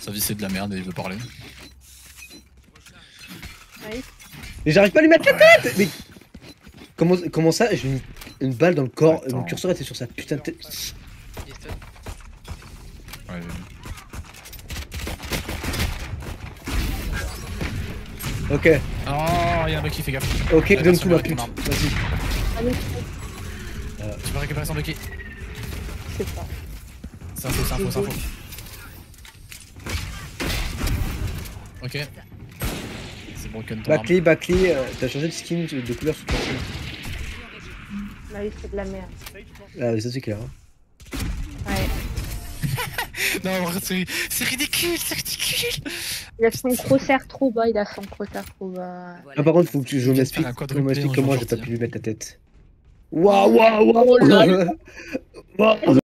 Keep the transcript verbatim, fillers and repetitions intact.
Sa vie c'est de la merde et il veut parler. Oui. Mais j'arrive pas à lui mettre la tête. Mais comment, comment ça? J'ai une, une balle dans le corps, Attends. mon curseur était sur sa putain de tête. Ouais. Ok, Oh, y'a un Bucky, fais gaffe. ok, Ouais, donne attention, tout ma avec pute. ton arme. Vas-y. Allez, Tu peux récupérer son Bucky. c'est ça. C'est info, c'est info, c'est info. Ok. C'est broken ton arme. Backly, Backly, euh, t'as changé de skin de, de couleur sur ton skin. Bah oui, c'est de la merde. Ah oui, ça c'est clair. Hein. Ouais. Non, c'est c'est ridicule, c'est ridicule. Il a son crossaire trop bas, il a son crossaire trop bas. Ah, par contre, faut que je Il vient de m'explique faire un quadruplé m'explique en comment genre j'ai pas sortir. pu lui mettre la tête. Waouh, waouh, Oh là waouh! Waouh!